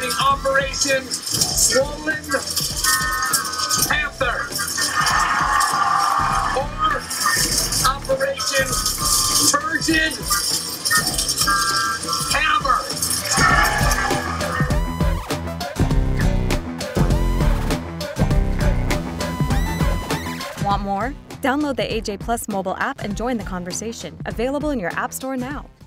activating Operation Swollen Panther or Operation Turgid Hammer. Want more? Download the AJ Plus mobile app and join the conversation. Available in your App Store now.